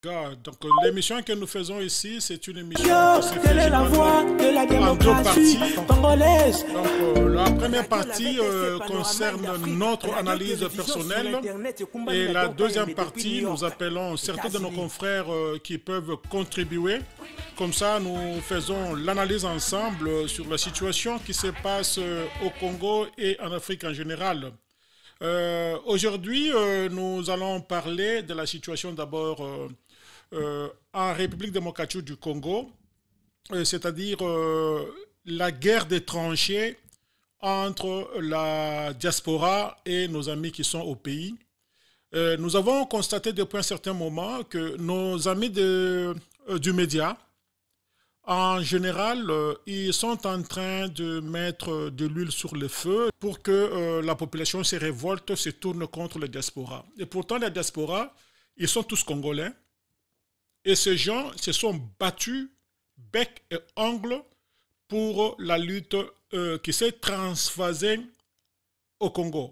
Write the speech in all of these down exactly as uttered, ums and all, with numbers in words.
Ah, donc l'émission que nous faisons ici, c'est une émission qui se fait Quelle est la voix de la en deux parties. démocratie congolaise? Donc euh, la première partie euh, concerne notre analyse personnelle et la deuxième partie, nous appelons certains de nos confrères euh, qui peuvent contribuer. Comme ça, nous faisons l'analyse ensemble sur la situation qui se passe au Congo et en Afrique en général. Euh, Aujourd'hui, euh, nous allons parler de la situation d'abord euh, euh, en République démocratique du Congo, euh, c'est-à-dire euh, la guerre des tranchées entre la diaspora et nos amis qui sont au pays. Euh, nous avons constaté depuis un certain moment que nos amis de, euh, du média, en général, euh, ils sont en train de mettre de l'huile sur le feu pour que euh, la population se révolte, se tourne contre la diaspora. Et pourtant, la diaspora, ils sont tous congolais. Et ces gens se sont battus bec et ongle pour la lutte euh, qui s'est transphasée au Congo.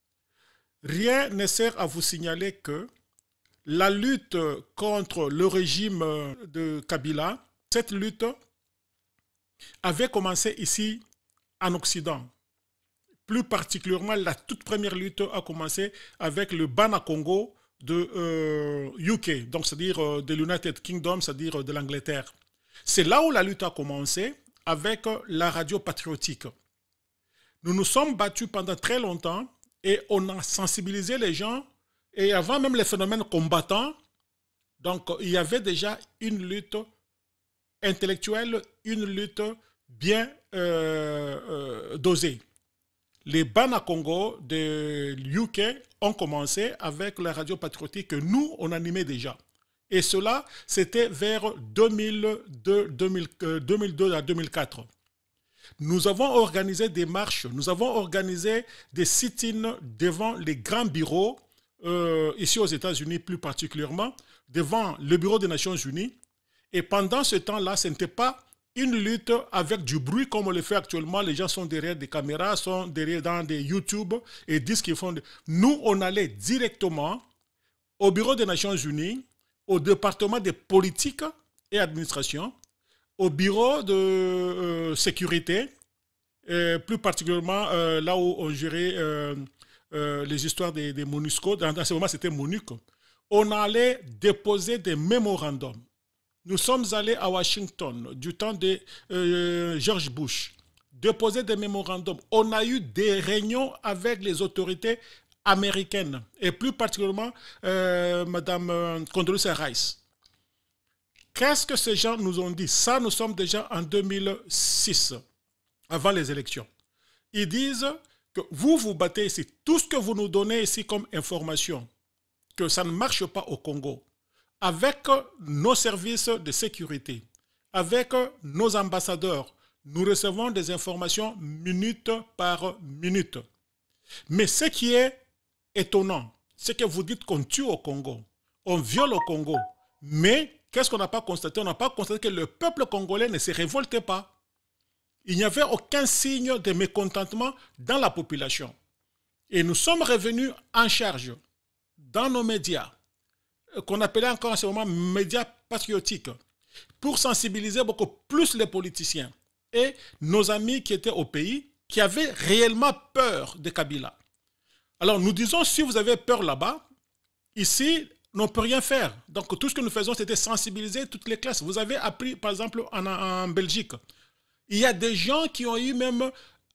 Rien ne sert à vous signaler que la lutte contre le régime de Kabila, cette lutte avait commencé ici en Occident. Plus particulièrement, la toute première lutte a commencé avec le Bana Congo de euh, U K, donc c'est-à-dire euh, de l'United Kingdom, c'est-à-dire euh, de l'Angleterre. C'est là où la lutte a commencé avec euh, la radio patriotique. Nous nous sommes battus pendant très longtemps et on a sensibilisé les gens. Et avant même les phénomènes combattants, donc il y avait déjà une lutte intellectuelle, une lutte bien euh, euh, dosée. Les Bana Congo de U K ont commencé avec la radio patriotique que nous, on animait déjà. Et cela, c'était vers deux mille deux, deux mille deux à deux mille quatre. Nous avons organisé des marches, nous avons organisé des sit-ins devant les grands bureaux, euh, ici aux États-Unis plus particulièrement, devant le bureau des Nations Unies. Et pendant ce temps-là, ce n'était pas une lutte avec du bruit comme on le fait actuellement. Les gens sont derrière des caméras, sont derrière dans des YouTube et disent qu'ils font... De... Nous, on allait directement au bureau des Nations Unies, au département des politiques et administration, au bureau de euh, sécurité, et plus particulièrement euh, là où on gérait euh, euh, les histoires des, des MONUSCO. Dans, dans ce moment, c'était MONUC. On allait déposer des mémorandums. Nous sommes allés à Washington du temps de euh, George Bush, déposer des mémorandums. On a eu des réunions avec les autorités américaines et plus particulièrement euh, Mme euh, Condoleezza Rice. Qu'est-ce que ces gens nous ont dit? Ça, nous sommes déjà en deux mille six, avant les élections. Ils disent que vous vous battez ici. Tout ce que vous nous donnez ici comme information, que ça ne marche pas au Congo. Avec nos services de sécurité, avec nos ambassadeurs, nous recevons des informations minute par minute. Mais ce qui est étonnant, c'est que vous dites qu'on tue au Congo, on viole au Congo. Mais qu'est-ce qu'on n'a pas constaté? On n'a pas constaté que le peuple congolais ne se révoltait pas. Il n'y avait aucun signe de mécontentement dans la population. Et nous sommes revenus en charge dans nos médias, qu'on appelait encore en ce moment médias patriotiques, pour sensibiliser beaucoup plus les politiciens et nos amis qui étaient au pays, qui avaient réellement peur de Kabila. Alors nous disons, si vous avez peur là-bas, ici, on ne peut rien faire. Donc tout ce que nous faisons, c'était sensibiliser toutes les classes. Vous avez appris, par exemple, en, en Belgique, il y a des gens qui ont eu même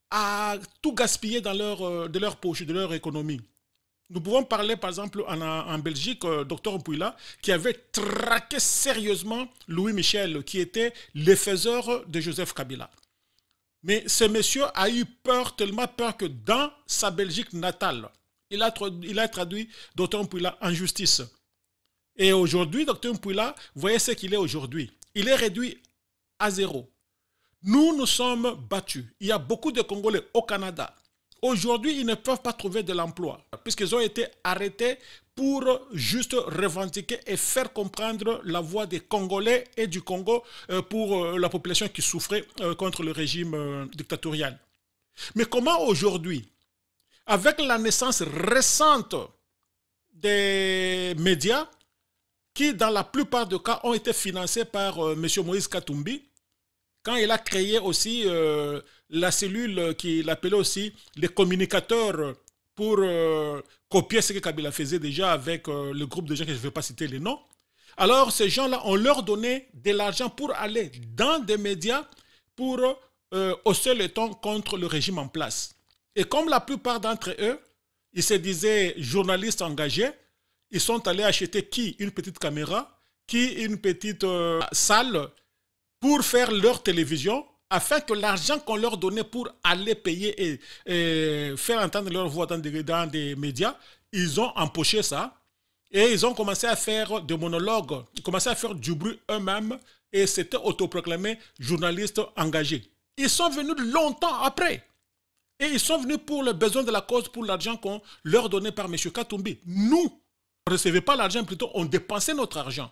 à tout gaspiller dans leur, de leur poche, de leur économie. Nous pouvons parler, par exemple, en, en Belgique, euh, docteur Mpouila, qui avait traqué sérieusement Louis Michel, qui était le faiseur de Joseph Kabila. Mais ce monsieur a eu peur, tellement peur que dans sa Belgique natale, il a, il a traduit docteur Mpouila en justice. Et aujourd'hui, docteur Mpouila, voyez ce qu'il est aujourd'hui. Il est réduit à zéro. Nous nous sommes battus. Il y a beaucoup de Congolais au Canada. Aujourd'hui, ils ne peuvent pas trouver de l'emploi puisqu'ils ont été arrêtés pour juste revendiquer et faire comprendre la voix des Congolais et du Congo pour la population qui souffrait contre le régime dictatorial. Mais comment aujourd'hui, avec la naissance récente des médias, qui dans la plupart des cas ont été financés par euh, M. Moïse Katumbi, quand il a créé aussi euh, la cellule qu'il appelait aussi les communicateurs pour euh, copier ce que Kabila faisait déjà avec euh, le groupe de gens que je ne vais pas citer les noms. Alors ces gens-là, on leur donnait de l'argent pour aller dans des médias pour euh, hausser le ton contre le régime en place. Et comme la plupart d'entre eux, ils se disaient journalistes engagés, ils sont allés acheter qui? Une petite caméra, qui une petite euh, salle pour faire leur télévision, afin que l'argent qu'on leur donnait pour aller payer et, et faire entendre leur voix dans des, dans des médias, ils ont empoché ça et ils ont commencé à faire des monologues, ils ont commencé à faire du bruit eux-mêmes et s'étaient autoproclamés journalistes engagés. Ils sont venus longtemps après et ils sont venus pour le besoin de la cause, pour l'argent qu'on leur donnait par M. Katumbi. Nous, on ne recevait pas l'argent, plutôt on dépensait notre argent.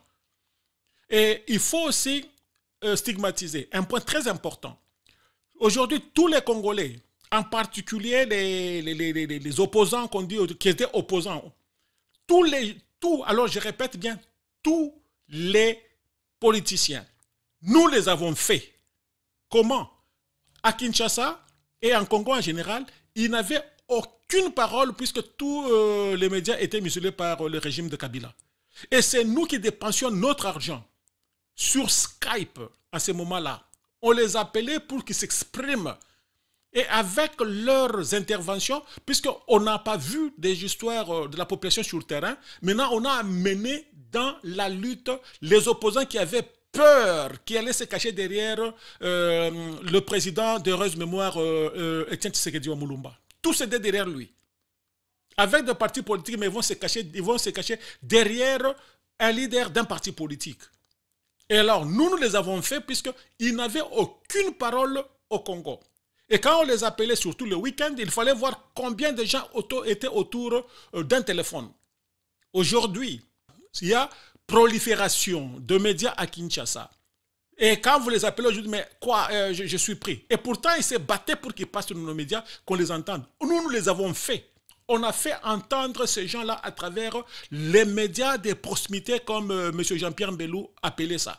Et il faut aussi stigmatisé. Un point très important. Aujourd'hui, tous les Congolais, en particulier les, les, les, les, les opposants qu'on dit, qui étaient opposants, tous les, tous, alors je répète bien, tous les politiciens, nous les avons faits. Comment? À Kinshasa et en Congo en général, ils n'avaient aucune parole puisque tous euh, les médias étaient muselés par euh, le régime de Kabila. Et c'est nous qui dépensions notre argent sur Skype, à ce moment-là. On les appelait pour qu'ils s'expriment. Et avec leurs interventions, puisqu'on n'a pas vu des histoires de la population sur le terrain, maintenant on a amené dans la lutte les opposants qui avaient peur, qui allaient se cacher derrière euh, le président d'heureuse mémoire, euh, euh, Etienne Tshisekedi Wamulumba. Tous étaient derrière lui. Avec des partis politiques, mais ils vont se cacher, ils vont se cacher derrière un leader d'un parti politique. Et alors, nous, nous les avons fait puisqu'ils n'avaient aucune parole au Congo. Et quand on les appelait, surtout le week-end, il fallait voir combien de gens auto étaient autour d'un téléphone. Aujourd'hui, il y a prolifération de médias à Kinshasa. Et quand vous les appelez aujourd'hui, mais quoi, euh, je, je suis pris. Et pourtant, ils se battaient pour qu'ils passent sur nos médias, qu'on les entende. Nous, nous les avons fait. On a fait entendre ces gens-là à travers les médias de proximité, comme euh, M. Jean-Pierre Mbelou appelait ça.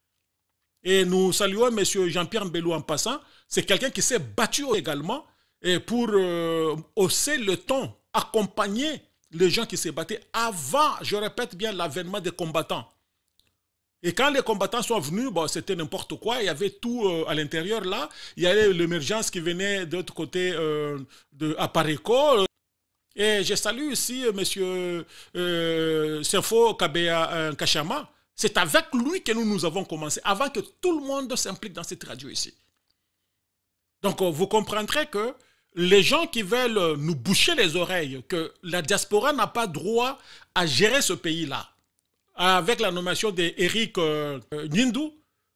Et nous saluons M. Jean-Pierre Mbelou en passant. C'est quelqu'un qui s'est battu également et pour euh, hausser le ton, accompagner les gens qui s'est battaient avant, je répète bien, l'avènement des combattants. Et quand les combattants sont venus, bon, c'était n'importe quoi. Il y avait tout euh, à l'intérieur là. Il y avait l'émergence qui venait de l'autre côté euh, de Apareko. Et je salue ici M. Euh, Sefo Kabea euh, Kachama. C'est avec lui que nous, nous avons commencé, avant que tout le monde s'implique dans cette radio ici. Donc, vous comprendrez que les gens qui veulent nous boucher les oreilles, que la diaspora n'a pas droit à gérer ce pays-là, avec la nomination d'Éric euh, Nindou,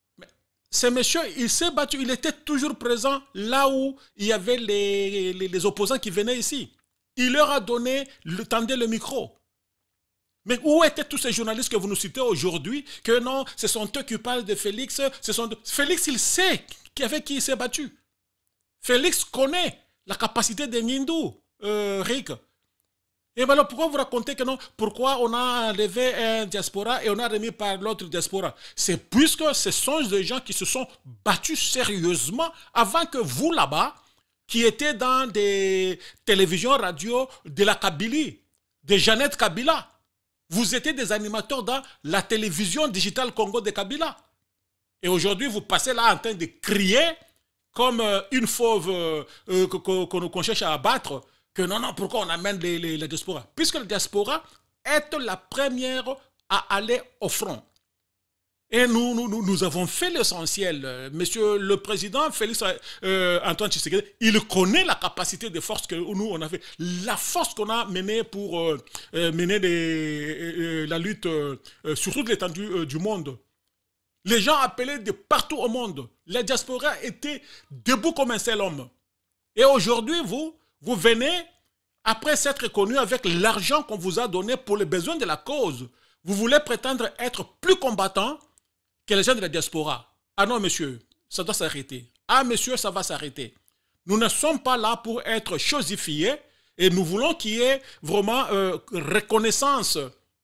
ce monsieur, il s'est battu, il était toujours présent là où il y avait les, les, les opposants qui venaient ici. Il leur a donné, le, tendait le micro. Mais où étaient tous ces journalistes que vous nous citez aujourd'hui? Que non, ce sont eux qui parlent de Félix. Ce sont de... Félix, il sait avec qui il s'est battu. Félix connaît la capacité de Nindou, euh, Rick. Et alors pourquoi vous racontez que non? Pourquoi on a enlevé un diaspora et on a remis par l'autre diaspora? C'est puisque ce sont des gens qui se sont battus sérieusement avant que vous là-bas, qui étaient dans des télévisions, radios de la Kabylie, de Jeannette Kabila. Vous étiez des animateurs dans la télévision digitale Congo de Kabila. Et aujourd'hui, vous passez là en train de crier comme euh, une fauve euh, euh, qu'on cherche à abattre, que non, non, pourquoi on amène les, les, les diasporas? Puisque la diaspora est la première à aller au front. Et nous, nous, nous, nous avons fait l'essentiel. Monsieur le Président Félix euh, Antoine Tshisekedi, il connaît la capacité de force que nous, on a fait. La force qu'on a menée pour euh, mener les, euh, la lutte euh, sur toute l'étendue euh, du monde. Les gens appelaient de partout au monde. La diaspora était debout comme un seul homme. Et aujourd'hui, vous, vous venez, après s'être connu avec l'argent qu'on vous a donné pour les besoins de la cause, vous voulez prétendre être plus combattant que les gens de la diaspora. Ah non, monsieur, ça doit s'arrêter. Ah, monsieur, ça va s'arrêter. Nous ne sommes pas là pour être chosifiés et nous voulons qu'il y ait vraiment euh, reconnaissance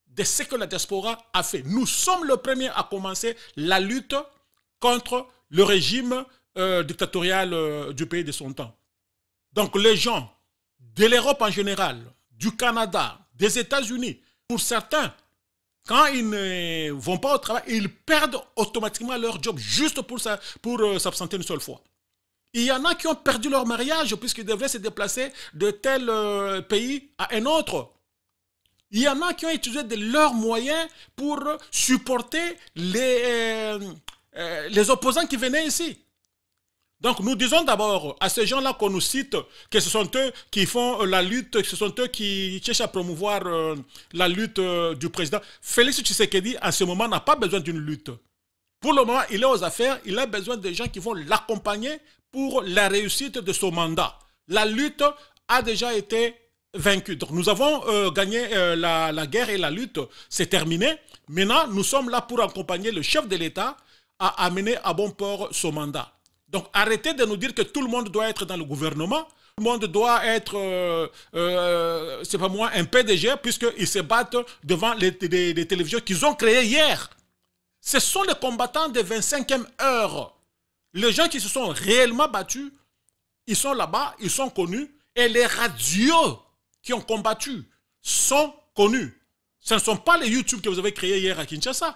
de ce que la diaspora a fait. Nous sommes le premier à commencer la lutte contre le régime euh, dictatorial euh, du pays de son temps. Donc les gens de l'Europe en général, du Canada, des États-Unis, pour certains, quand ils ne vont pas au travail, ils perdent automatiquement leur job juste pour, pour euh, s'absenter une seule fois. Il y en a qui ont perdu leur mariage puisqu'ils devaient se déplacer de tel euh, pays à un autre. Il y en a qui ont utilisé de leurs moyens pour supporter les, euh, euh, les opposants qui venaient ici. Donc nous disons d'abord à ces gens-là qu'on nous cite que ce sont eux qui font la lutte, que ce sont eux qui cherchent à promouvoir euh, la lutte euh, du président. Félix Tshisekedi, en ce moment, n'a pas besoin d'une lutte. Pour le moment, il est aux affaires, il a besoin de gens qui vont l'accompagner pour la réussite de son mandat. La lutte a déjà été vaincue. Donc nous avons euh, gagné euh, la, la guerre et la lutte, c'est terminé. Maintenant, nous sommes là pour accompagner le chef de l'État à amener à bon port son mandat. Donc arrêtez de nous dire que tout le monde doit être dans le gouvernement, tout le monde doit être, euh, euh, c'est pas moi, un P D G, puisqu'ils se battent devant les, les, les télévisions qu'ils ont créées hier. Ce sont les combattants de vingt-cinquième heure. Les gens qui se sont réellement battus, ils sont là-bas, ils sont connus, et les radios qui ont combattu sont connus. Ce ne sont pas les YouTube que vous avez créés hier à Kinshasa.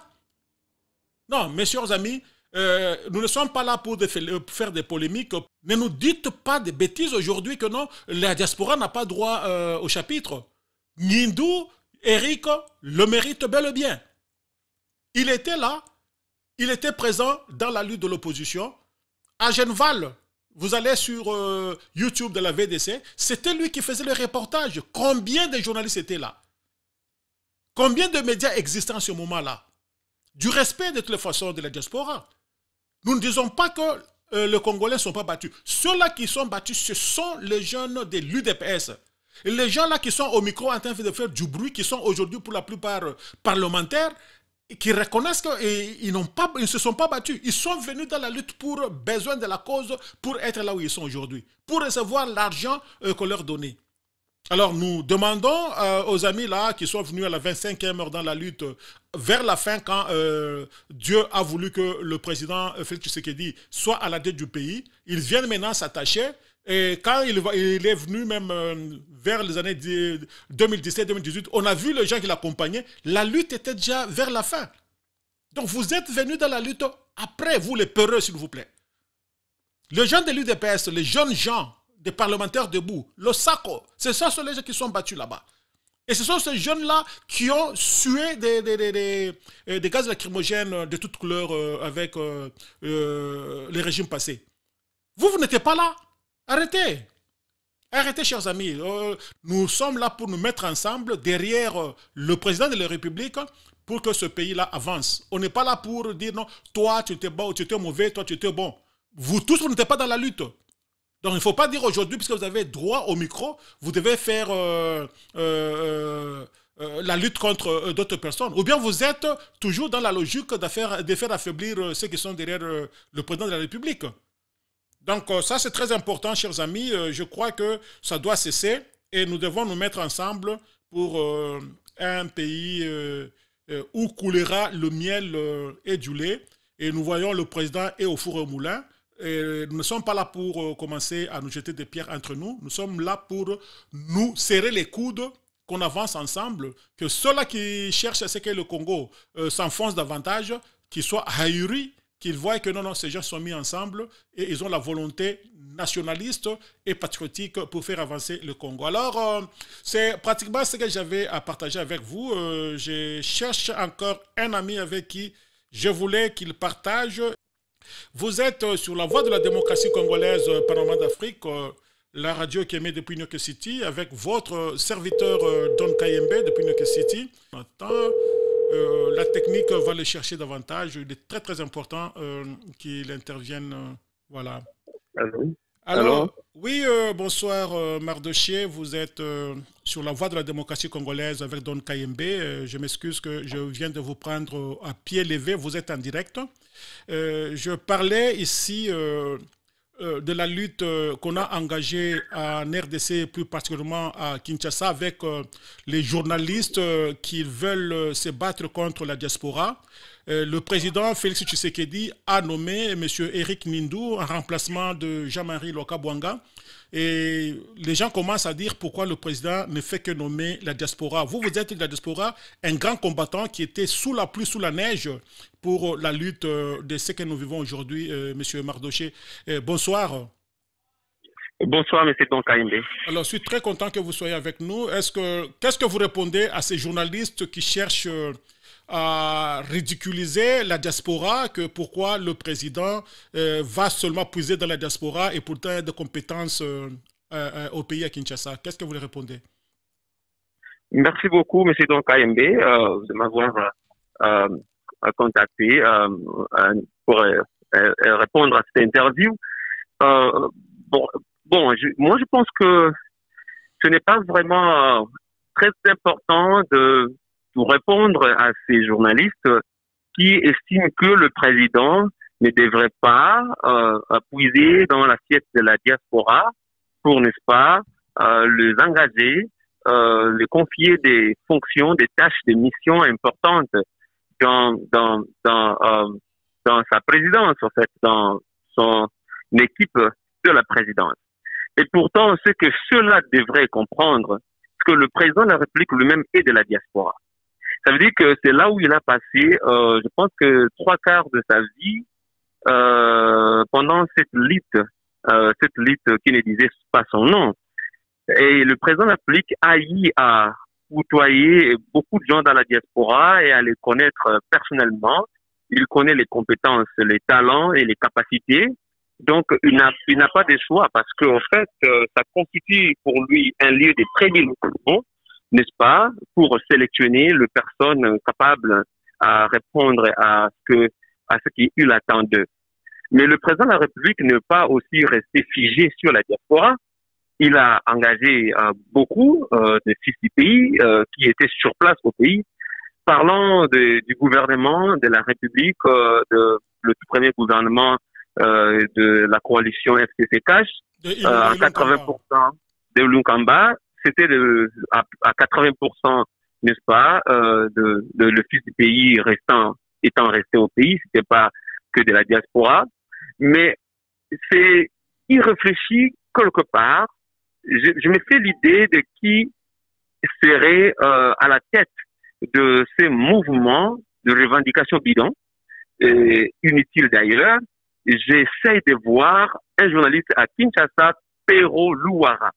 Non, mes chers amis, Euh, nous ne sommes pas là pour de faire des polémiques. Ne nous dites pas des bêtises aujourd'hui que non, la diaspora n'a pas droit euh, au chapitre. Nindou, Eric, le mérite bel et bien. Il était là, il était présent dans la lutte de l'opposition. À Genval, vous allez sur euh, YouTube de la V D C, c'était lui qui faisait le reportage. Combien de journalistes étaient là? Combien de médias existaient en ce moment-là? Du respect de toutes les façons de la diaspora. Nous ne disons pas que euh, les Congolais ne sont pas battus. Ceux-là qui sont battus, ce sont les jeunes de l'U D P S. Et les gens-là qui sont au micro en train de faire du bruit, qui sont aujourd'hui pour la plupart euh, parlementaires, qui reconnaissent qu'ils ne se sont pas battus. Ils sont venus dans la lutte pour besoin de la cause, pour être là où ils sont aujourd'hui, pour recevoir l'argent euh, qu'on leur donnait. Alors nous demandons euh, aux amis là qui sont venus à la vingt-cinquième heure dans la lutte, euh, vers la fin quand euh, Dieu a voulu que le président euh, Félix Tshisekedi soit à la tête du pays, ils viennent maintenant s'attacher. Et quand il, va, il est venu même euh, vers les années deux mille dix-sept deux mille dix-huit, on a vu les gens qui l'accompagnaient, la lutte était déjà vers la fin. Donc vous êtes venus dans la lutte après, vous les peureux s'il vous plaît. Les gens de l'U D P S, les jeunes gens, des parlementaires debout, le SACO, c'est ça, ce sont les gens qui sont battus là-bas. Et ce sont ces jeunes-là qui ont sué des, des, des, des, des gaz lacrymogènes de toutes couleurs euh, avec euh, euh, les régimes passés. Vous, vous n'étiez pas là. Arrêtez. Arrêtez, chers amis. Euh, nous sommes là pour nous mettre ensemble derrière euh, le président de la République pour que ce pays-là avance. On n'est pas là pour dire non, toi tu étais bon, tu étais mauvais, toi tu étais bon. Vous tous, vous n'étiez pas dans la lutte. Donc il ne faut pas dire aujourd'hui, puisque vous avez droit au micro, vous devez faire euh, euh, euh, la lutte contre euh, d'autres personnes. Ou bien vous êtes toujours dans la logique de faire, de faire affaiblir euh, ceux qui sont derrière euh, le président de la République. Donc euh, ça c'est très important, chers amis. Euh, je crois que ça doit cesser et nous devons nous mettre ensemble pour euh, un pays euh, euh, où coulera le miel euh, et du lait. Et nous voyons le président est au four et au moulin. Et nous ne sommes pas là pour euh, commencer à nous jeter des pierres entre nous. Nous sommes là pour nous serrer les coudes, qu'on avance ensemble, que ceux-là qui cherchent à ce que le Congo euh, s'enfonce davantage, qu'ils soient ahuris, qu'ils voient que non, non, ces gens sont mis ensemble et ils ont la volonté nationaliste et patriotique pour faire avancer le Congo. Alors, euh, c'est pratiquement ce que j'avais à partager avec vous. Euh, je cherche encore un ami avec qui je voulais qu'il partage. Vous êtes sur la voie de la démocratie congolaise Panorama d'Afrique, la radio qui émet depuis New York City, avec votre serviteur Don Kayembe depuis New York City. Maintenant, euh, la technique va le chercher davantage. Il est très très important euh, qu'il intervienne. Euh, voilà. Allô? Alors, Allô? oui, euh, bonsoir euh, Mardoché, vous êtes euh, sur la voie de la démocratie congolaise avec Don Kayembe. Euh, je m'excuse que je viens de vous prendre à pied levé, vous êtes en direct. Euh, je parlais ici euh, euh, de la lutte euh, qu'on a engagée en R D C, plus particulièrement à Kinshasa, avec euh, les journalistes euh, qui veulent euh, se battre contre la diaspora. Euh, le président Félix Tshisekedi a nommé M. Eric Nindou en remplacement de Jean-Marie Lokabwanga. Et les gens commencent à dire pourquoi le président ne fait que nommer la diaspora. Vous, vous êtes de la diaspora, un grand combattant qui était sous la pluie, sous la neige pour la lutte de ce que nous vivons aujourd'hui, euh, M. Mardoché. Euh, bonsoir. Bonsoir, M. Tonkaïmbe. Alors, je suis très content que vous soyez avec nous. Est-ce que, qu'est-ce que vous répondez à ces journalistes qui cherchent euh, à ridiculiser la diaspora, que pourquoi le président euh, va seulement puiser dans la diaspora et pourtant a des compétences euh, euh, au pays à Kinshasa? Qu'est-ce que vous les répondez? Merci beaucoup, M. Tonkaïmbe, euh, de m'avoir euh, contacté euh, pour euh, répondre à cette interview. Euh, bon, bon je, moi, je pense que ce n'est pas vraiment euh, très important de pour répondre à ces journalistes qui estiment que le président ne devrait pas euh, puiser dans l'assiette de la diaspora pour, n'est-ce pas, euh, les engager, euh, les confier des fonctions, des tâches, des missions importantes dans dans dans euh, dans sa présidence, en fait, dans son équipe de la présidence. Et pourtant, ce que ceux-là devraient comprendre, c'est que le président de la République lui-même est de la diaspora. Ça veut dire que c'est là où il a passé, euh, je pense que trois quarts de sa vie euh, pendant cette lutte, euh, cette lutte qui ne disait pas son nom. Et le président de la République a eu à côtoyer beaucoup de gens dans la diaspora et à les connaître personnellement. Il connaît les compétences, les talents et les capacités. Donc, il n'a, il n'a pas de choix parce qu'en fait, euh, ça constitue pour lui un lieu de prédilection, n'est-ce pas, pour sélectionner les personnes capables à répondre à ce que, à ce qui il attend d'eux. Mais le président de la République ne peut pas aussi rester figé sur la diaspora. Il a engagé euh, beaucoup euh, de fils du pays euh, qui étaient sur place au pays. Parlant de, du gouvernement de la République, euh, de, le tout premier gouvernement euh, de la coalition F C C Cash, euh, à quatre-vingts pour cent de Lunkamba, c'était de, à, à quatre-vingts pour cent, n'est-ce pas, euh, de, de le fils du pays restant, étant resté au pays, c'était pas que de la diaspora, mais c'est irréfléchi quelque part. Je, je me fais l'idée de qui serait euh, à la tête de ces mouvements de revendication bidon, euh, inutiles d'ailleurs. J'essaie de voir un journaliste à Kinshasa, Pero Louara.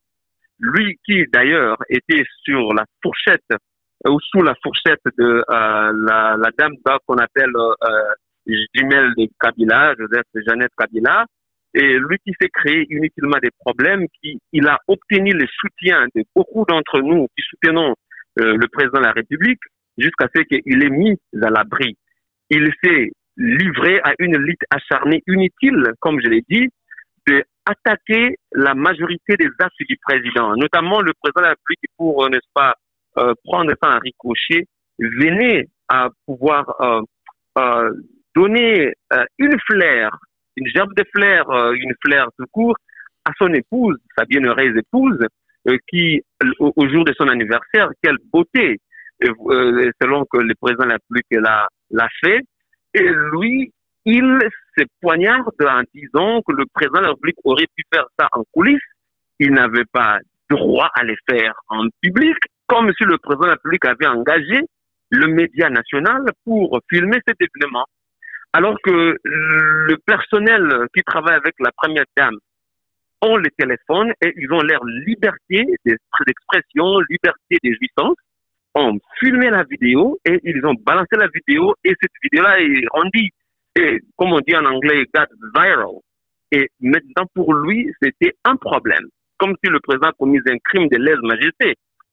Lui qui d'ailleurs était sur la fourchette euh, ou sous la fourchette de euh, la, la dame qu'on appelle euh, jumelle de Kabila, Joseph Jeannette Kabila, et lui qui s'est créé inutilement des problèmes, qui il a obtenu le soutien de beaucoup d'entre nous qui soutenons euh, le président de la République jusqu'à ce qu'il ait mis à l'abri. Il s'est livré à une lutte acharnée inutile, comme je l'ai dit, de attaquer la majorité des actes du président, notamment le président de la République pour, euh, n'est-ce pas, euh, prendre ça en ricochet, venait à pouvoir euh, euh, donner euh, une flair, une gerbe de flair, euh, une flair tout court, à son épouse, sa bienheureuse épouse, euh, qui, au, au jour de son anniversaire, quelle beauté, euh, selon que le président de la République l'a, l'a fait, et lui, il se poignarde en disant que le président de la République aurait pu faire ça en coulisses. Il n'avait pas droit à le faire en public, comme si le président de la République avait engagé le média national pour filmer cet événement. Alors que le personnel qui travaille avec la première dame ont le téléphone et ils ont leur liberté d'expression, liberté de jouissance, ont filmé la vidéo et ils ont balancé la vidéo et cette vidéo-là est rendue, et, comme on dit en anglais, got viral. Et maintenant, pour lui, c'était un problème, comme si le président a commis un crime de lèse-majesté.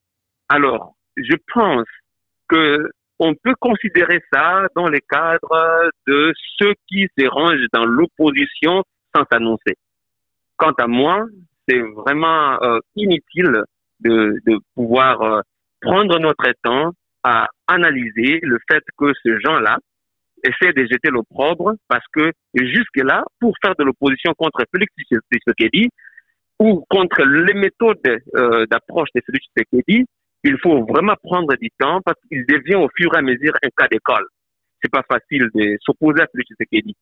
Alors, je pense que on peut considérer ça dans le cadre de ceux qui se rangent dans l'opposition sans s'annoncer. Quant à moi, c'est vraiment euh, inutile de, de pouvoir euh, prendre notre temps à analyser le fait que ces gens-là essaie de jeter l'opprobre parce que jusque-là, pour faire de l'opposition contre Félix Tshisekedi ou contre les méthodes euh, d'approche de Félix Tshisekedi, il faut vraiment prendre du temps parce qu'il devient au fur et à mesure un cas d'école. C'est pas facile de s'opposer à Félix Tshisekedi.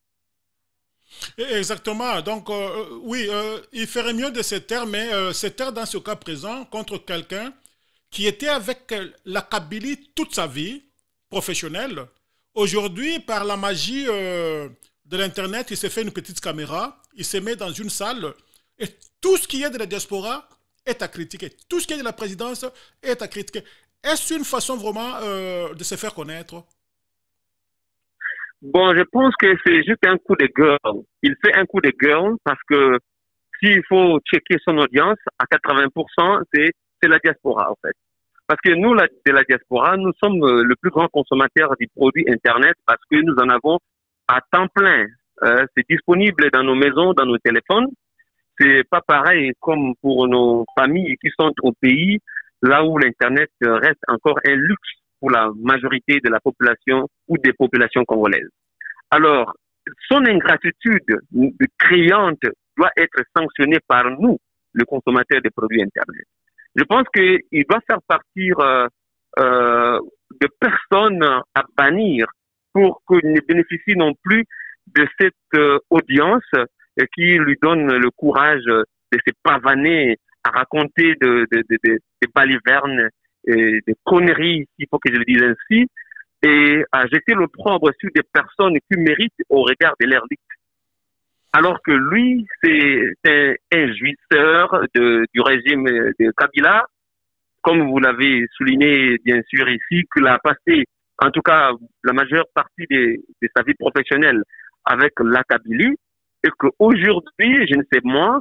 Exactement. Donc, euh, oui, euh, il ferait mieux de se taire, mais euh, se taire dans ce cas présent contre quelqu'un qui était avec la Kabylie toute sa vie professionnelle. Aujourd'hui, par la magie euh, de l'Internet, il se fait une petite caméra, il se met dans une salle et tout ce qui est de la diaspora est à critiquer. Tout ce qui est de la présidence est à critiquer. Est-ce une façon vraiment euh, de se faire connaître? Bon, je pense que c'est juste un coup de gueule. Il fait un coup de gueule parce que s'il faut checker son audience, à quatre-vingts pour cent, c'est la diaspora, en fait. Parce que nous, la, de la diaspora, nous sommes le plus grand consommateur du produit Internet parce que nous en avons à temps plein. Euh, c'est disponible dans nos maisons, dans nos téléphones. C'est pas pareil comme pour nos familles qui sont au pays, là où l'Internet reste encore un luxe pour la majorité de la population ou des populations congolaises. Alors, son ingratitude criante doit être sanctionnée par nous, le consommateur des produits Internet. Je pense qu'il doit faire partir euh, euh, de personnes à bannir pour qu'il ne bénéficie non plus de cette euh, audience euh, qui lui donne le courage de se pavaner à raconter de, de, de, de, de balivernes et des conneries, s'il faut que je le dise ainsi, et à jeter l'opprobre sur des personnes qui méritent au regard de leur lutte. Alors que lui, c'est un, un jouisseur de, du régime de Kabila, comme vous l'avez souligné bien sûr ici, qu'il a passé, en tout cas, la majeure partie de, de sa vie professionnelle avec la Kabylie, et qu'aujourd'hui, je ne sais moi,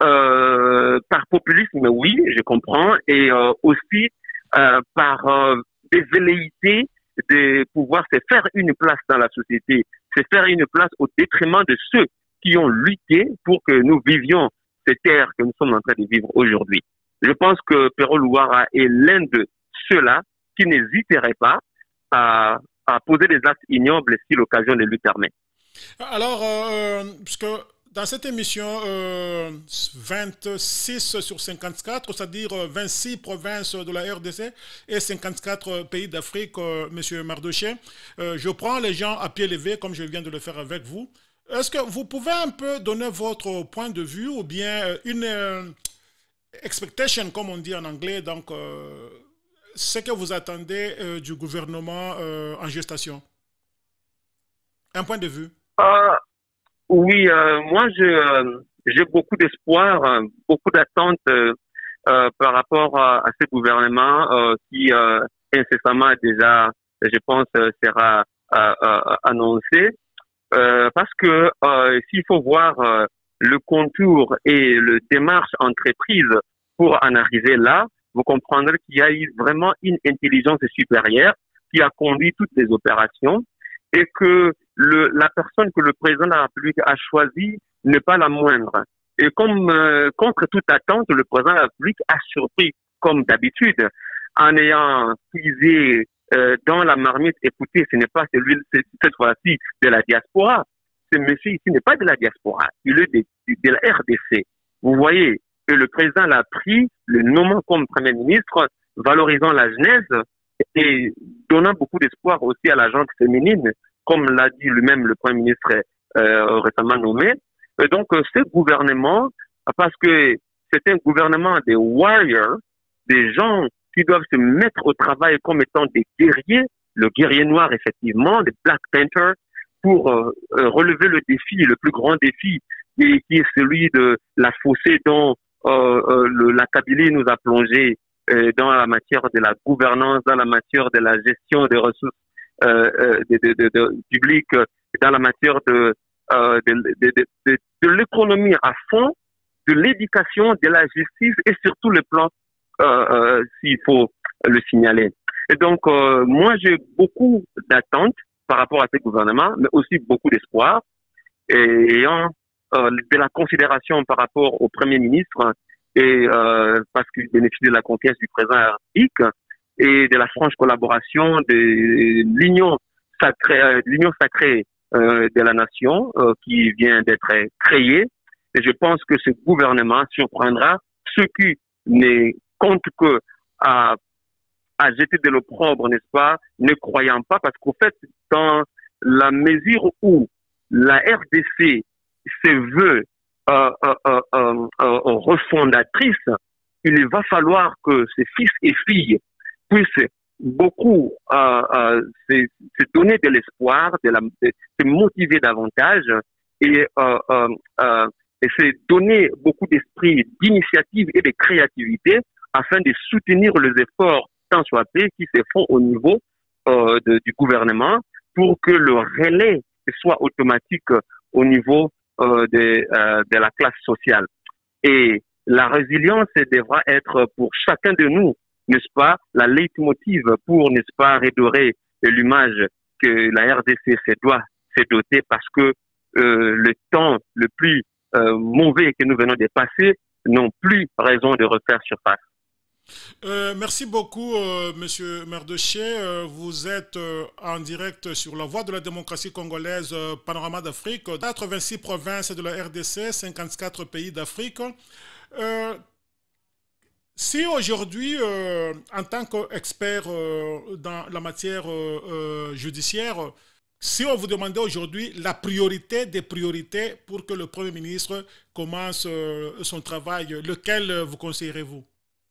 euh, par populisme, oui, je comprends, et euh, aussi euh, par euh, des velléités de pouvoir se faire une place dans la société, se faire une place au détriment de ceux qui ont lutté pour que nous vivions ces terres que nous sommes en train de vivre aujourd'hui. Je pense que Pero Luara est l'un de ceux-là qui n'hésiterait pas à, à poser des actes ignobles si l'occasion le lui permet. Alors, euh, puisque dans cette émission, euh, vingt-six sur cinquante-quatre, c'est-à-dire vingt-six provinces de la R D C et cinquante-quatre pays d'Afrique, euh, M. Mardoché, euh, je prends les gens à pied levé comme je viens de le faire avec vous. Est-ce que vous pouvez un peu donner votre point de vue ou bien une euh, expectation, comme on dit en anglais, donc euh, ce que vous attendez euh, du gouvernement euh, en gestation? Un point de vue. Euh, oui, euh, moi, je, euh, j'ai beaucoup d'espoir, euh, beaucoup d'attentes euh, euh, par rapport à, à ce gouvernement euh, qui euh, incessamment déjà, je pense, sera euh, euh, annoncé. Euh, parce que euh, s'il faut voir euh, le contour et le démarche entreprise pour en arriver là, vous comprendrez qu'il y a eu vraiment une intelligence supérieure qui a conduit toutes les opérations et que le, la personne que le président de la République a choisie n'est pas la moindre. Et comme euh, contre toute attente, le président de la République a surpris, comme d'habitude, en ayant puisé Euh, dans la marmite, écoutez, ce n'est pas celui, cette fois-ci, de la diaspora. Ce monsieur ici n'est pas de la diaspora. Il est de, de la R D C. Vous voyez, et le président l'a pris, le nommant comme Premier ministre, valorisant la jeunesse et donnant beaucoup d'espoir aussi à la gente féminine, comme l'a dit lui-même le Premier ministre euh, récemment nommé. Et donc, euh, ce gouvernement, parce que c'est un gouvernement des warriors, des gens qui doivent se mettre au travail comme étant des guerriers, le guerrier noir effectivement, des Black Panthers, pour euh, relever le défi, le plus grand défi, et qui est celui de la fossée dont euh, euh, le, la Kabylie nous a plongé euh, dans la matière de la gouvernance, dans la matière de la gestion des ressources euh, euh, de, de, de, de, publiques, dans la matière de, euh, de, de, de, de, de l'économie à fond, de l'éducation, de la justice et surtout le plan Euh, euh, s'il faut le signaler. Et donc, euh, moi, j'ai beaucoup d'attentes par rapport à ce gouvernement, mais aussi beaucoup d'espoir. Et ayant euh, de la considération par rapport au Premier ministre, et euh, parce qu'il bénéficie de la confiance du président Eric et de la franche collaboration de l'union sacrée, euh, l'union sacrée euh, de la nation euh, qui vient d'être créée. Et je pense que ce gouvernement surprendra ceux qui ne comptent que à, à jeter de l'opprobre, n'est-ce pas, ne croyant pas, parce qu'au fait, dans la mesure où la R D C se veut euh, euh, euh, euh, euh, refondatrice, il va falloir que ses fils et filles puissent beaucoup euh, euh, se, se donner de l'espoir, de, la, de se motiver davantage et, euh, euh, euh, et se donner beaucoup d'esprit d'initiative et de créativité afin de soutenir les efforts tant soit peu qui se font au niveau euh, de, du gouvernement pour que le relais soit automatique au niveau euh, de, euh, de la classe sociale. Et la résilience devra être pour chacun de nous, n'est-ce pas, la leitmotiv pour, n'est-ce pas, redorer l'image que la R D C se doit se doter parce que euh, le temps le plus euh, mauvais que nous venons de passer n'ont plus raison de refaire surface. Euh, merci beaucoup, euh, Monsieur Merdeché. Euh, vous êtes euh, en direct sur la voie de la démocratie congolaise, euh, Panorama d'Afrique, quatre-vingt-six provinces de la R D C, cinquante-quatre pays d'Afrique. Euh, si aujourd'hui, euh, en tant qu'expert euh, dans la matière euh, euh, judiciaire, si on vous demandait aujourd'hui la priorité des priorités pour que le Premier ministre commence euh, son travail, lequel vous conseillerez-vous?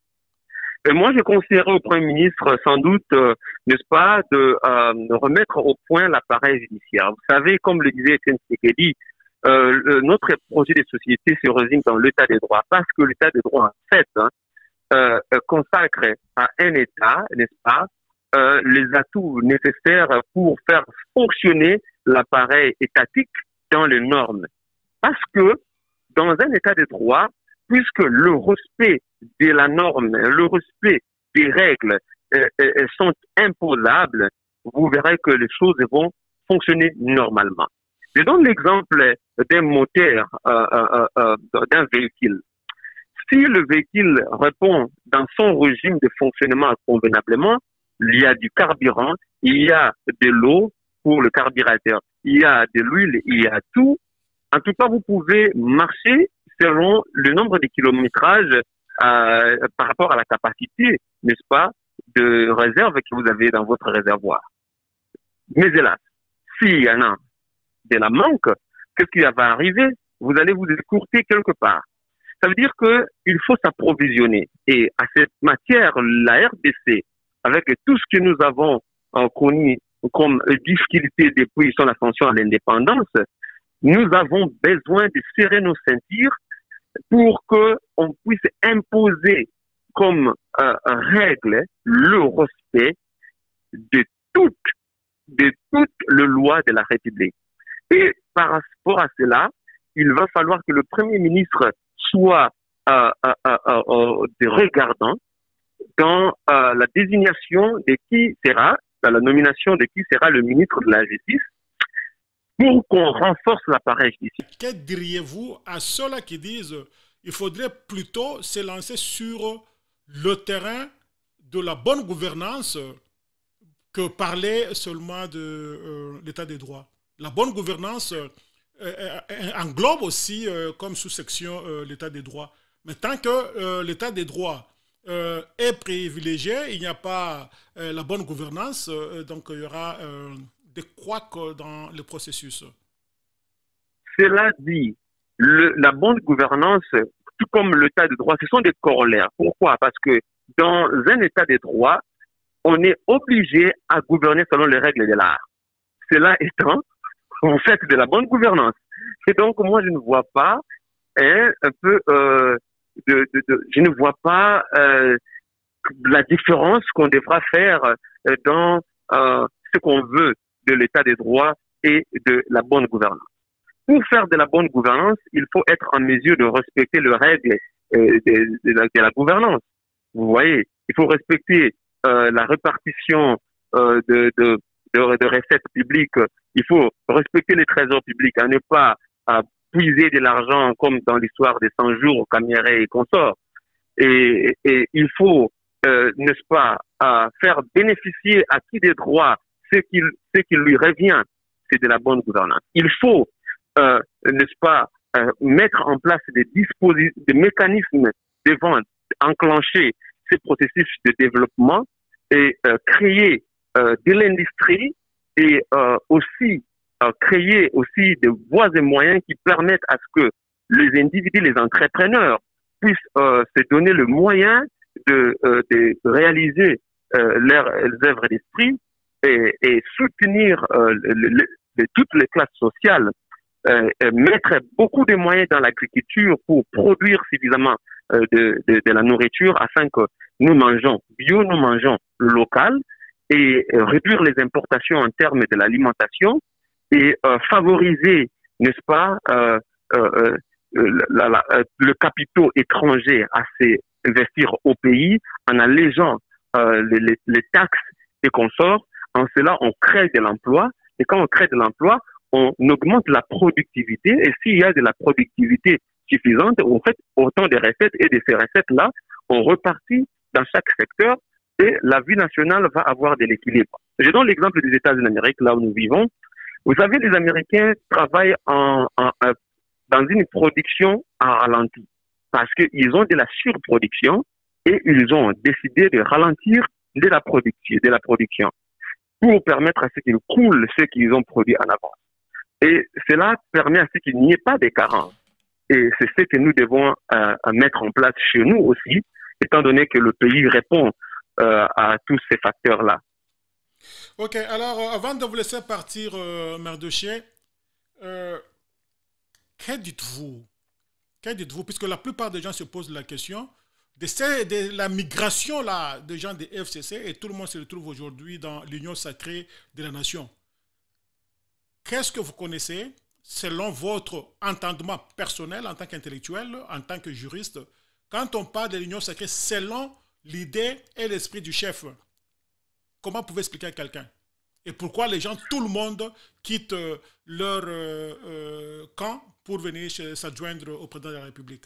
Et moi, je conseillerais au Premier ministre, sans doute, euh, n'est-ce pas, de, euh, de remettre au point l'appareil judiciaire. Vous savez, comme le disait Étienne Tshisekedi, euh, le, notre projet de société se résume dans l'état des droits, parce que l'état des droits, en fait, hein, euh, consacre à un État, n'est-ce pas, euh, les atouts nécessaires pour faire fonctionner l'appareil étatique dans les normes. Parce que dans un État de droit, puisque le respect de la norme, le respect des règles euh, euh, sont imposables, vous verrez que les choses vont fonctionner normalement. Je donne l'exemple d'un moteur, euh, euh, euh, d'un véhicule. Si le véhicule répond dans son régime de fonctionnement convenablement, il y a du carburant, il y a de l'eau pour le carburateur, il y a de l'huile, il y a tout. En tout cas, vous pouvez marcher selon le nombre de kilométrages euh, par rapport à la capacité, n'est-ce pas, de réserve que vous avez dans votre réservoir. Mais hélas, s'il y en a de la manque, qu'est-ce qui va arriver? Vous allez vous écourter quelque part. Ça veut dire qu'il faut s'approvisionner. Et à cette matière, la R D C, avec tout ce que nous avons euh, connu comme difficulté depuis son ascension à l'indépendance, nous avons besoin de serrer nos ceintures pour qu'on puisse imposer comme euh, règle le respect de toutes, de toutes les lois de la République. Et par rapport à cela, il va falloir que le Premier ministre soit euh, euh, euh, euh, de regardant dans euh, la désignation de qui sera, dans la nomination de qui sera le ministre de la Justice, pour qu'on renforce l'appareil judiciaire. Que diriez-vous à ceux-là qui disent qu'il faudrait plutôt se lancer sur le terrain de la bonne gouvernance que parler seulement de euh, l'état des droits? La bonne gouvernance euh, euh, englobe aussi euh, comme sous-section euh, l'état des droits. Mais tant que euh, l'état des droits euh, est privilégié, il n'y a pas euh, la bonne gouvernance, euh, donc il y aura euh, des couacs dans le processus. Cela dit, le, la bonne gouvernance, tout comme l'état de droit, ce sont des corollaires. Pourquoi? Parce que dans un état de droit, on est obligé à gouverner selon les règles de l'art. Cela étant, vous faites de la bonne gouvernance. Et donc, moi, je ne vois pas hein, un peu, euh, de, de, de, je ne vois pas euh, la différence qu'on devra faire dans euh, ce qu'on veut de l'état des droits et de la bonne gouvernance. Pour faire de la bonne gouvernance, il faut être en mesure de respecter les règles euh, de, de, la, de la gouvernance. Vous voyez, il faut respecter euh, la répartition euh, de, de, de, de recettes publiques. Il faut respecter les trésors publics, à ne pas à puiser de l'argent comme dans l'histoire des cent jours, Caméré et consorts. Et, et il faut, euh, n'est-ce pas, à faire bénéficier à qui des droits ce qui, ce qui lui revient, c'est de la bonne gouvernance. Il faut, euh, n'est-ce pas, euh, mettre en place des dispositifs, des mécanismes devant enclencher ces processus de développement et euh, créer euh, de l'industrie et euh, aussi euh, créer aussi des voies et moyens qui permettent à ce que les individus, les entrepreneurs puissent euh, se donner le moyen de, euh, de réaliser euh, leurs, leurs œuvres d'esprit et, et soutenir euh, le, le, le, toutes les classes sociales, euh, mettre beaucoup de moyens dans l'agriculture pour produire suffisamment euh, de, de, de la nourriture afin que nous mangeons bio, nous mangeons local et euh, réduire les importations en termes de l'alimentation et euh, favoriser, n'est-ce pas, euh, euh, la, la, la, le capitaux étranger à s'investir au pays en allégeant euh, les, les, les taxes et consorts. En cela, on crée de l'emploi et quand on crée de l'emploi, on augmente la productivité et s'il y a de la productivité suffisante, on fait autant de recettes et de ces recettes-là, on repartit dans chaque secteur et la vie nationale va avoir de l'équilibre. Je donne l'exemple des États-Unis d'Amérique, là où nous vivons. Vous savez, les Américains travaillent en, en, en, dans une production à ralenti parce qu'ils ont de la surproduction et ils ont décidé de ralentir de la production, de la production pour permettre à ce qu'ils coulent ce qu'ils ont produit en avance. Et cela permet à ce qu'il n'y ait pas de carence. Et c'est ce que nous devons euh, mettre en place chez nous aussi, étant donné que le pays répond euh, à tous ces facteurs-là. Ok, alors euh, avant de vous laisser partir, euh, Mardoché, euh, que dites-vous? Que dites-vous? Puisque la plupart des gens se posent la question de, ces, de la migration là, des gens des F C C et tout le monde se retrouve aujourd'hui dans l'union sacrée de la nation. Qu'est-ce que vous connaissez, selon votre entendement personnel en tant qu'intellectuel, en tant que juriste, quand on parle de l'union sacrée selon l'idée et l'esprit du chef? Comment pouvez-vous expliquer à quelqu'un? Et pourquoi les gens, tout le monde, quitte euh, leur euh, euh, camp pour venir s'adjoindre au président de la République?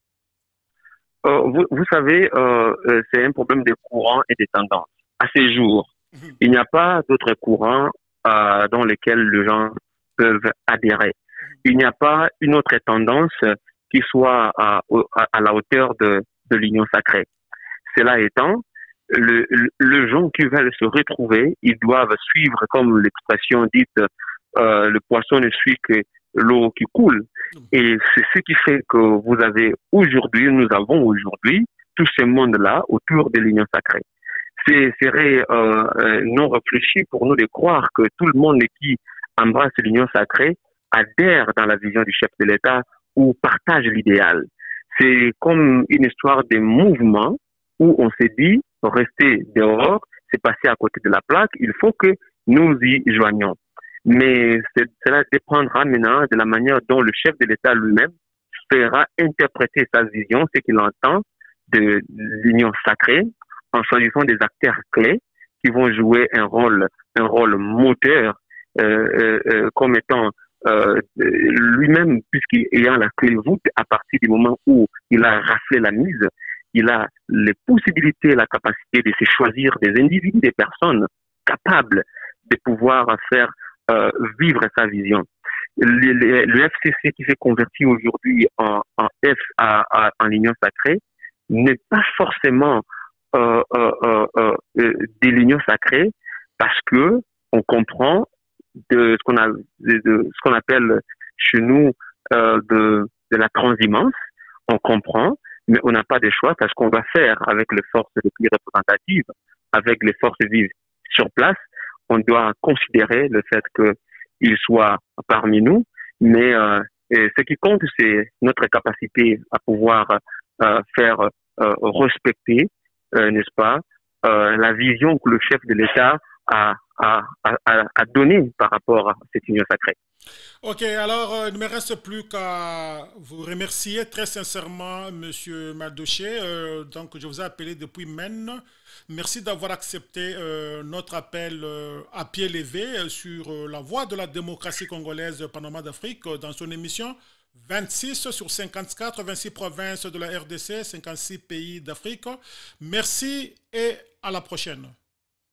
euh, vous, vous savez, euh, euh, c'est un problème de courant et de tendance. À ces jours, mmh. il n'y a pas d'autres courants euh, dans lesquels les gens peuvent adhérer. Il n'y a pas une autre tendance qui soit à, à, à la hauteur de, de l'union sacrée. Cela étant, le, le, le gens qui veulent se retrouver, ils doivent suivre, comme l'expression dite, euh, le poisson ne suit que l'eau qui coule. Et c'est ce qui fait que vous avez aujourd'hui, nous avons aujourd'hui, tout ce monde-là autour de l'union sacrée. Ce serait euh, non réfléchi pour nous de croire que tout le monde qui embrasse l'union sacrée adhère dans la vision du chef de l'État ou partage l'idéal. C'est comme une histoire de mouvement où on s'est dit, rester dehors, c'est passer à côté de la plaque, il faut que nous y joignions. Mais cela dépendra maintenant de la manière dont le chef de l'État lui-même fera interpréter sa vision, ce qu'il entend de l'union sacrée, en choisissant des acteurs clés qui vont jouer un rôle, un rôle moteur, euh, euh, comme étant euh, lui-même, puisqu'il ayant la clé voûte, à partir du moment où il a raflé la mise, il a les possibilités, la capacité de se choisir des individus, des personnes capables de pouvoir faire euh, vivre sa vision. Le, le, le F C C qui s'est converti aujourd'hui en, en F, à, à, en l'union sacrée n'est pas forcément euh, euh, euh, euh, de l'union sacrée parce que on comprend de ce qu'on a, de, de ce qu'on appelle chez nous euh, de, de la transhumance. On comprend, mais on n'a pas de choix parce qu'on va faire avec les forces les plus représentatives, avec les forces vives sur place. On doit considérer le fait qu'ils soient parmi nous, mais euh, ce qui compte, c'est notre capacité à pouvoir euh, faire euh, respecter, euh, n'est-ce pas, euh, la vision que le chef de l'État a, a, a, a donnée par rapport à cette union sacrée. Ok, alors euh, il ne me reste plus qu'à vous remercier très sincèrement, M. Mardoché. Euh, donc, je vous ai appelé depuis Maine. Merci d'avoir accepté euh, notre appel euh, à pied levé euh, sur euh, la voie de la démocratie congolaise Panorama d'Afrique euh, dans son émission vingt-six sur cinquante-quatre, vingt-six provinces de la R D C, cinquante-six pays d'Afrique. Merci et à la prochaine.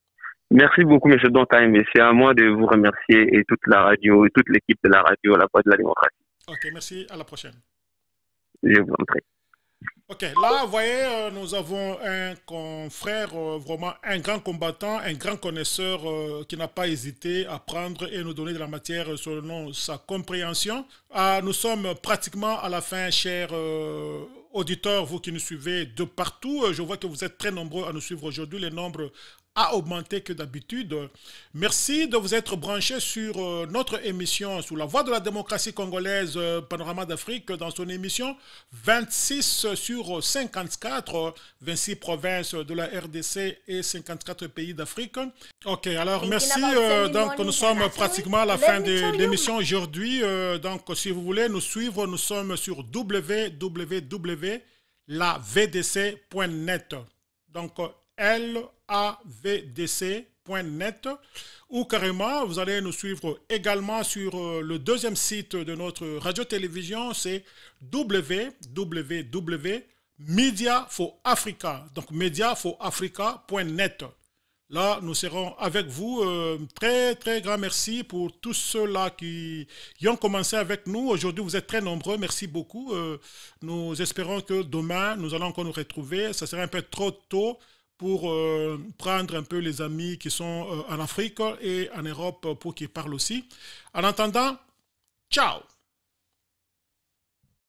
Merci beaucoup, M. Dontaim. C'est à moi de vous remercier et toute la radio et toute l'équipe de la radio, la Voix de la démocratie. Ok, merci. À la prochaine. Je vous en prie. Ok, là, vous voyez, euh, nous avons un confrère, euh, vraiment un grand combattant, un grand connaisseur euh, qui n'a pas hésité à prendre et nous donner de la matière selon sa compréhension. Ah, nous sommes pratiquement à la fin, chers euh, auditeurs, vous qui nous suivez de partout. Je vois que vous êtes très nombreux à nous suivre aujourd'hui. Le nombre a augmenté que d'habitude. Merci de vous être branchés sur euh, notre émission sous la voix de la démocratie congolaise, euh, Panorama d'Afrique, dans son émission vingt-six sur cinquante-quatre, vingt-six provinces de la R D C et cinquante-quatre pays d'Afrique. Ok, alors merci. Euh, donc nous sommes pratiquement à la fin de l'émission aujourd'hui. Euh, donc si vous voulez nous suivre, nous sommes sur w w w point la v d c point net. Donc L A V D C point net ou carrément vous allez nous suivre également sur euh, le deuxième site de notre radio-télévision, c'est w w w point media for africa, donc media for africa point net. Là, nous serons avec vous. Euh, très, très grand merci pour tous ceux-là qui, qui ont commencé avec nous. Aujourd'hui, vous êtes très nombreux. Merci beaucoup. Euh, nous espérons que demain, nous allons encore nous retrouver. Ça serait un peu trop tôt pour euh, prendre un peu les amis qui sont euh, en Afrique et en Europe pour qu'ils parlent aussi. En attendant, ciao!